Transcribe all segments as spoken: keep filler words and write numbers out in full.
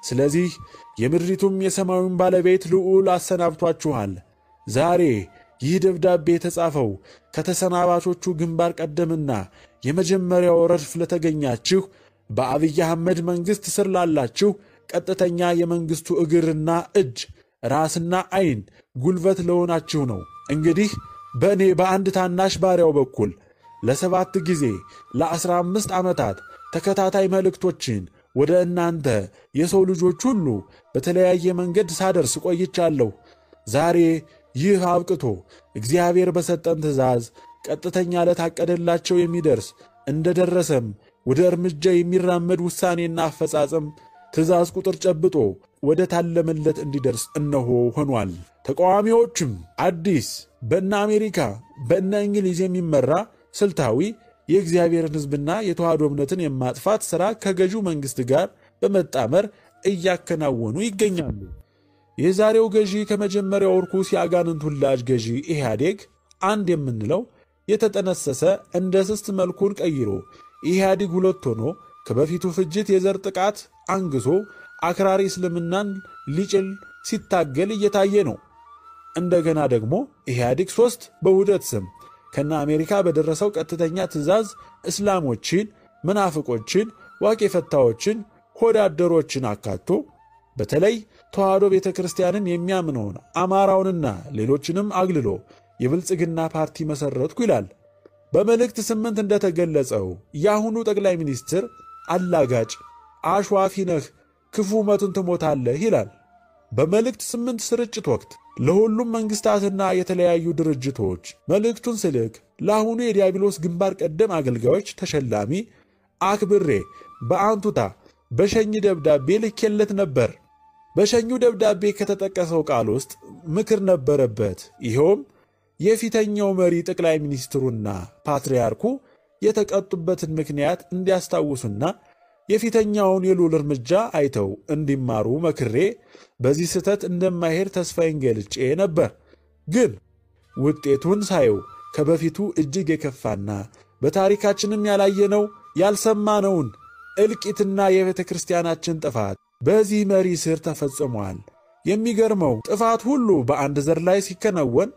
ስለዚህ የምድሪቱም የሰማዩን ባለቤት ልዑል አሰናብቷችኋል። ዛሬ ይህ ደብዳቤ የተጻፈው ከተሰናባቾቹ ግንባር ቀደምና የመጀመሪያው ረድፍ ለተገኛችሁ በአብይ አህመድ መንግሥት ስር ላላችሁ ቀጥተኛ የመንግሥቱ እግርና እጅ ራስና ዓይን ጉልበት ለሆናችሁ ነው። እንግዲህ በእኔ በአንድ ታናሽ ባሪያው በኩል ለሰባት ጊዜ ለአስራ አምስት ዓመታት ተከታታይ መልእክቶችን ወደ እናንተ የሰው ልጆች ሁሉ በተለያየ መንገድ ሳደርስ ቆይቻለሁ። ዛሬ ይህ አብቅቶ እግዚአብሔር በሰጠን ትእዛዝ ቀጥተኛ ለታቀደላቸው የሚደርስ እንደደረሰም ወደ እርምጃ የሚራመድ ውሳኔና አፈጻጸም ትእዛዝ ቁጥር ጨብጦ ወደ ታለመለት እንዲደርስ እነሆ ሆኗል። ተቃዋሚዎችም አዲስ በእነ አሜሪካ በእነ እንግሊዝ የሚመራ ስልታዊ የእግዚአብሔርን ሕዝብና የተዋህዶ እምነትን የማጥፋት ሥራ ከገዢው መንግሥት ጋር በመጣመር እያከናወኑ ይገኛሉ። የዛሬው ገዢ ከመጀመሪያው ርኩስ የአጋንንት ውላጅ ገዢ ኢህአዴግ አንድ የምንለው የተጠነሰሰ እንደ ስስት መልኩን ቀይሮ ኢህአዴግ ሁለት ሆኖ ከበፊቱ ፍጅት የዘር ጥቃት አንግሶ አክራሪ እስልምናን ሊጭል ሲታገል እየታየ ነው። እንደገና ደግሞ ኢህአዴግ ሶስት በውህደት ስም ከና አሜሪካ በደረሰው ቀጥተኛ ትእዛዝ እስላሞችን፣ መናፍቆችን፣ ዋቄ ፈታዎችን፣ ሆዳደሮችን አካቶ በተለይ ተዋህዶ ቤተክርስቲያንን የሚያምነውን አማራውንና ሌሎችንም አግልሎ የብልጽግና ፓርቲ መሰረትኩ ይላል። በመልእክት ስምንት እንደተገለጸው ያሁኑ ጠቅላይ ሚኒስትር አላጋጭ አሽዋፊ ነህ፣ ክፉ ሞትን ትሞታለህ ይላል። በመልእክት ስምንት ስርጭት ወቅት ለሁሉም መንግስታትና የተለያዩ ድርጅቶች መልእክቱን ስልክ ለአሁኑ የዲያብሎስ ግንባር ቀደም አገልጋዮች ተሸላሚ አክብሬ በአንቱታ በሸኝ ደብዳቤ ልኬለት ነበር። በሸኙ ደብዳቤ ከተጠቀሰው ቃል ውስጥ ምክር ነበረበት። ይኸውም የፊተኛው መሪ ጠቅላይ ሚኒስትሩና ፓትርያርኩ የተቀጡበትን ምክንያት እንዲያስታውሱና የፊተኛውን የልዑል እርምጃ አይተው እንዲማሩ መክሬ በዚህ ስህተት እንደማይሄድ ተስፋዬን ገልጬ ነበር። ግን ውጤቱን ሳየው ከበፊቱ እጅግ የከፋና በታሪካችንም ያላየነው ያልሰማነውን እልቂትና የቤተ ክርስቲያናችን ጥፋት በዚህ መሪ ስር ተፈጽሟል። የሚገርመው ጥፋት ሁሉ በአንድ ዘር ላይ ሲከናወን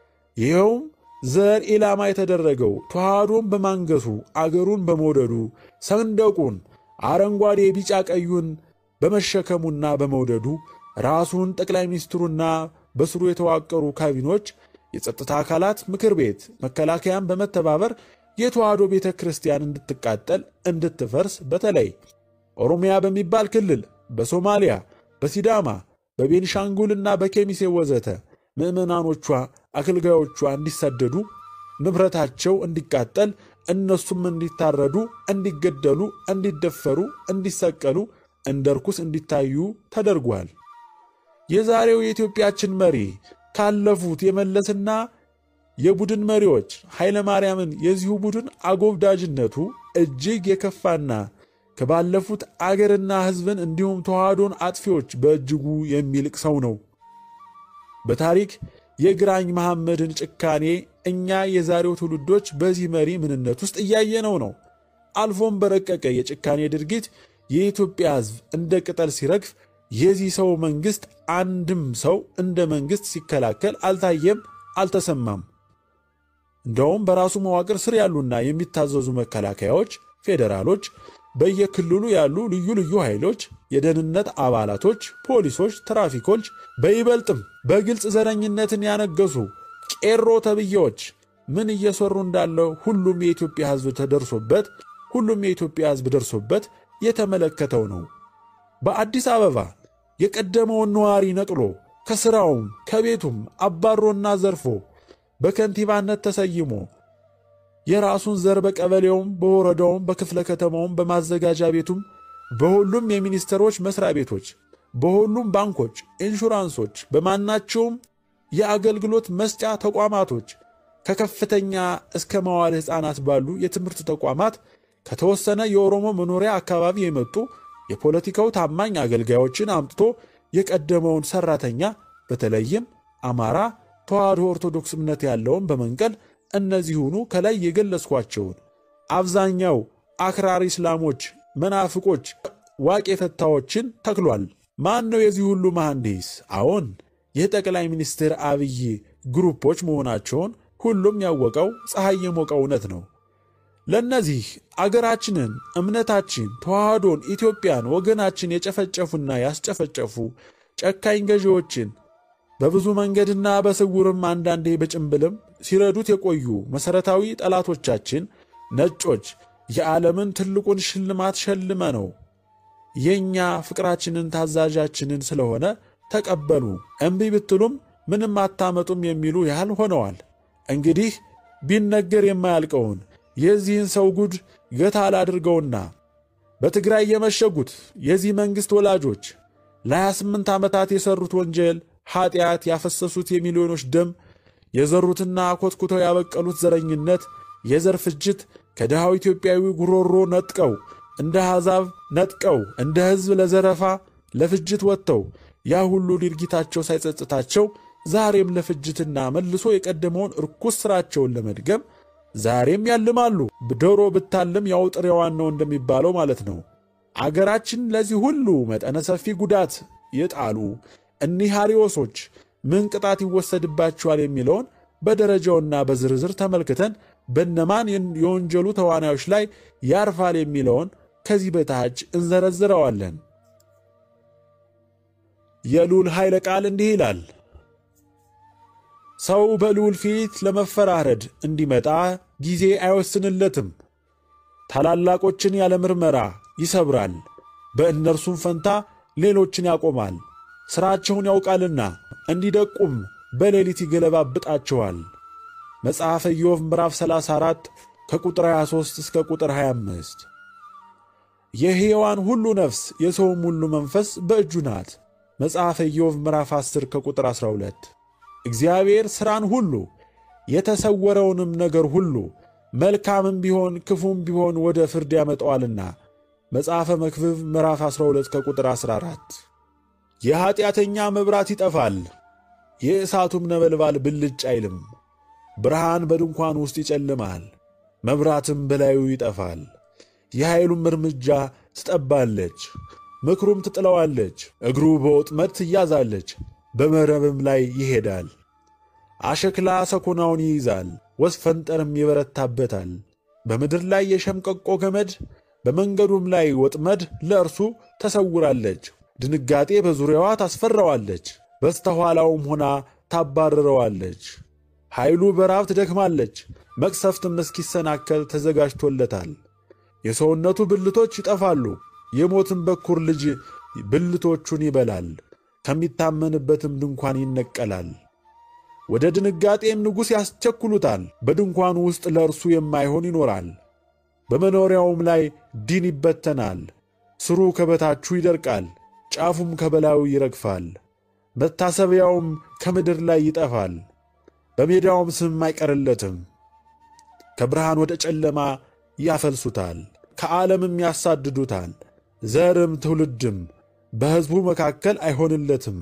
ይኸውም ዘር ኢላማ የተደረገው ተዋህዶን በማንገሱ አገሩን በመውደዱ ሰንደቁን አረንጓዴ ቢጫ ቀዩን በመሸከሙና በመውደዱ ራሱን ጠቅላይ ሚኒስትሩና በስሩ የተዋቀሩ ካቢኖች፣ የጸጥታ አካላት፣ ምክር ቤት፣ መከላከያን በመተባበር የተዋህዶ ቤተ ክርስቲያን እንድትቃጠል እንድትፈርስ በተለይ ኦሮሚያ በሚባል ክልል፣ በሶማሊያ፣ በሲዳማ፣ በቤንሻንጉልና በኬሚሴ ወዘተ ምዕመናኖቿ አገልጋዮቿ እንዲሰደዱ፣ ንብረታቸው እንዲቃጠል፣ እነሱም እንዲታረዱ፣ እንዲገደሉ፣ እንዲደፈሩ፣ እንዲሰቀሉ፣ እንደ ርኩስ እንዲታዩ ተደርጓል። የዛሬው የኢትዮጵያችን መሪ ካለፉት የመለስና የቡድን መሪዎች ኃይለ ማርያምን የዚሁ ቡድን አጎብዳጅነቱ እጅግ የከፋና ከባለፉት አገርና ሕዝብን እንዲሁም ተዋህዶን አጥፊዎች በእጅጉ የሚልቅ ሰው ነው። በታሪክ የግራኝ መሐመድን ጭካኔ እኛ የዛሬው ትውልዶች በዚህ መሪ ምንነት ውስጥ እያየነው ነው። አልፎም በረቀቀ የጭካኔ ድርጊት የኢትዮጵያ ሕዝብ እንደ ቅጠል ሲረግፍ የዚህ ሰው መንግስት አንድም ሰው እንደ መንግስት ሲከላከል አልታየም፣ አልተሰማም። እንደውም በራሱ መዋቅር ስር ያሉና የሚታዘዙ መከላከያዎች፣ ፌደራሎች፣ በየክልሉ ያሉ ልዩ ልዩ ኃይሎች፣ የደህንነት አባላቶች፣ ፖሊሶች፣ ትራፊኮች፣ በይበልጥም በግልጽ ዘረኝነትን ያነገሱ ቄሮ ተብዬዎች ምን እየሰሩ እንዳለው ሁሉም የኢትዮጵያ ሕዝብ ተደርሶበት ሁሉም የኢትዮጵያ ሕዝብ ደርሶበት የተመለከተው ነው። በአዲስ አበባ የቀደመውን ነዋሪ ነቅሎ ከስራውም ከቤቱም አባሮና ዘርፎ በከንቲባነት ተሰይሞ የራሱን ዘር በቀበሌውም በወረዳውም በክፍለ ከተማውም በማዘጋጃ ቤቱም በሁሉም የሚኒስትሮች መስሪያ ቤቶች በሁሉም ባንኮች፣ ኢንሹራንሶች፣ በማናቸውም የአገልግሎት መስጫ ተቋማቶች ከከፍተኛ እስከ መዋዕለ ሕፃናት ባሉ የትምህርት ተቋማት ከተወሰነ የኦሮሞ መኖሪያ አካባቢ የመጡ የፖለቲካው ታማኝ አገልጋዮችን አምጥቶ የቀደመውን ሰራተኛ በተለይም አማራ ተዋህዶ ኦርቶዶክስ እምነት ያለውን በመንቀል እነዚሁኑ ከላይ የገለጽኳቸውን አብዛኛው አክራሪ እስላሞች፣ መናፍቆች፣ ዋቄ ፈታዎችን ተክሏል። ማን ነው የዚህ ሁሉ መሐንዲስ? አዎን የጠቅላይ ሚኒስትር አብይ ግሩፖች መሆናቸውን ሁሉም ያወቀው ፀሐይ የሞቀው እውነት ነው። ለነዚህ አገራችንን፣ እምነታችን፣ ተዋህዶን፣ ኢትዮጵያን፣ ወገናችን የጨፈጨፉና ያስጨፈጨፉ ጨካኝ ገዢዎችን በብዙ መንገድና በስውርም አንዳንዴ በጭምብልም ሲረዱት የቆዩ መሰረታዊ ጠላቶቻችን ነጮች የዓለምን ትልቁን ሽልማት ሸልመ ነው የኛ ፍቅራችንን ታዛዣችንን ስለሆነ ተቀበሉ፣ እምቢ ብትሉም ምንም አታመጡም የሚሉ ያህል ሆነዋል። እንግዲህ ቢነገር የማያልቀውን የዚህን ሰው ጉድ ገታ አላድርገውና በትግራይ የመሸጉት የዚህ መንግሥት ወላጆች ለ28 ዓመታት የሰሩት ወንጀል ኃጢአት፣ ያፈሰሱት የሚሊዮኖች ደም፣ የዘሩትና ኮትኩተው ያበቀሉት ዘረኝነት፣ የዘር ፍጅት ከድሃው ኢትዮጵያዊ ጉሮሮ ነጥቀው እንደ አሕዛብ ነጥቀው እንደ ሕዝብ ለዘረፋ ለፍጅት ወጥተው ያ ሁሉ ድርጊታቸው ሳይጸጽታቸው ዛሬም ለፍጅትና መልሶ የቀደመውን ርኩስ ሥራቸውን ለመድገም ዛሬም ያልማሉ። ዶሮ ብታልም ያው ጥሬዋን ነው እንደሚባለው ማለት ነው። አገራችን ለዚህ ሁሉ መጠነ ሰፊ ጉዳት የጣሉ እኒህ አሪዮሶች ምን ቅጣት ይወሰድባቸዋል የሚለውን በደረጃውና በዝርዝር ተመልክተን በነማን የወንጀሉ ተዋናዮች ላይ ያርፋል የሚለውን ከዚህ በታች እንዘረዝረዋለን። የልዑል ኃይለ ቃል እንዲህ ይላል። ሰው በልዑል ፊት ለመፈራረድ እንዲመጣ ጊዜ አይወስንለትም። ታላላቆችን ያለ ምርመራ ይሰብራል፣ በእነርሱም ፈንታ ሌሎችን ያቆማል። ሥራቸውን ያውቃልና እንዲደቁም በሌሊት ይገለባብጣቸዋል። መጽሐፈ ኢዮብ ምዕራፍ ሰላሳ አራት ከቁጥር ሃያ ሦስት እስከ ቁጥር ሃያ አምስት። የሕያዋን ሁሉ ነፍስ የሰውም ሁሉ መንፈስ በእጁ ናት። መጽሐፈ ኢዮብ ምዕራፍ አስር ከቁጥር አስራ ሁለት። እግዚአብሔር ሥራን ሁሉ የተሰወረውንም ነገር ሁሉ መልካምም ቢሆን ክፉም ቢሆን ወደ ፍርድ ያመጣዋልና። መጽሐፈ መክብብ ምዕራፍ አስራ ሁለት ከቁጥር አስራ አራት። የኀጢአተኛ መብራት ይጠፋል፣ የእሳቱም ነበልባል ብልጭ አይልም። ብርሃን በድንኳን ውስጥ ይጨልማል፣ መብራትም በላዩ ይጠፋል። የኃይሉም እርምጃ ትጠባለች፣ ምክሩም ትጥለዋለች። እግሩ በወጥመድ ትያዛለች፣ በመረብም ላይ ይሄዳል። አሸክላ ሰኮናውን ይይዛል፣ ወስፈንጠርም ይበረታበታል። በምድር ላይ የሸምቀቆ ገመድ፣ በመንገዱም ላይ ወጥመድ ለእርሱ ተሰውራለች። ድንጋጤ በዙሪያዋ ታስፈራዋለች፣ በስተኋላውም ሆና ታባርረዋለች። ኃይሉ በራብ ትደክማለች፣ መቅሰፍትም እስኪሰናከል ተዘጋጅቶለታል። የሰውነቱ ብልቶች ይጠፋሉ፣ የሞትም በኩር ልጅ ብልቶቹን ይበላል፣ ከሚታመንበትም ድንኳን ይነቀላል። ወደ ድንጋጤም ንጉሥ ያስቸኩሉታል፣ በድንኳኑ ውስጥ ለእርሱ የማይሆን ይኖራል። በመኖሪያውም ላይ ዲን ይበተናል፣ ስሩ ከበታቹ ይደርቃል፣ ጫፉም ከበላዩ ይረግፋል። መታሰቢያውም ከምድር ላይ ይጠፋል፣ በሜዳውም ስም አይቀርለትም። ከብርሃን ወደ ጨለማ ያፈልሱታል፣ ከዓለምም ያሳድዱታል። ዘርም ትውልድም በሕዝቡ መካከል አይሆንለትም።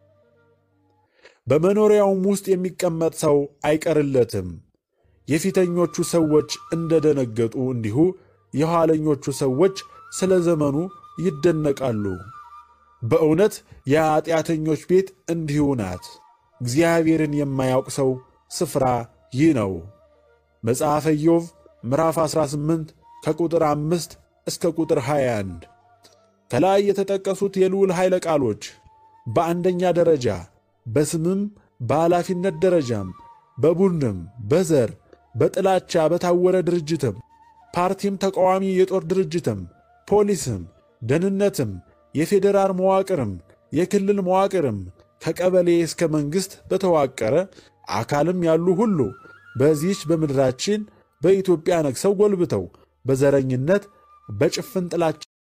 በመኖሪያውም ውስጥ የሚቀመጥ ሰው አይቀርለትም። የፊተኞቹ ሰዎች እንደደነገጡ እንዲሁ የኋለኞቹ ሰዎች ስለ ዘመኑ ይደነቃሉ። በእውነት የኃጢአተኞች ቤት እንዲሁ ናት። እግዚአብሔርን የማያውቅ ሰው ስፍራ ይህ ነው። መጽሐፈ ኢዮብ ምዕራፍ አስራ ስምንት ከቁጥር አምስት እስከ ቁጥር ሃያ አንድ። ከላይ የተጠቀሱት የልዑል ኃይለ ቃሎች በአንደኛ ደረጃ በስምም በኃላፊነት ደረጃም በቡድንም በዘር በጥላቻ በታወረ ድርጅትም ፓርቲም ተቃዋሚ የጦር ድርጅትም ፖሊስም ደህንነትም የፌዴራል መዋቅርም የክልል መዋቅርም ከቀበሌ እስከ መንግሥት በተዋቀረ አካልም ያሉ ሁሉ በዚህች በምድራችን በኢትዮጵያ ነግሰው ጎልብተው በዘረኝነት በጭፍን ጥላቻ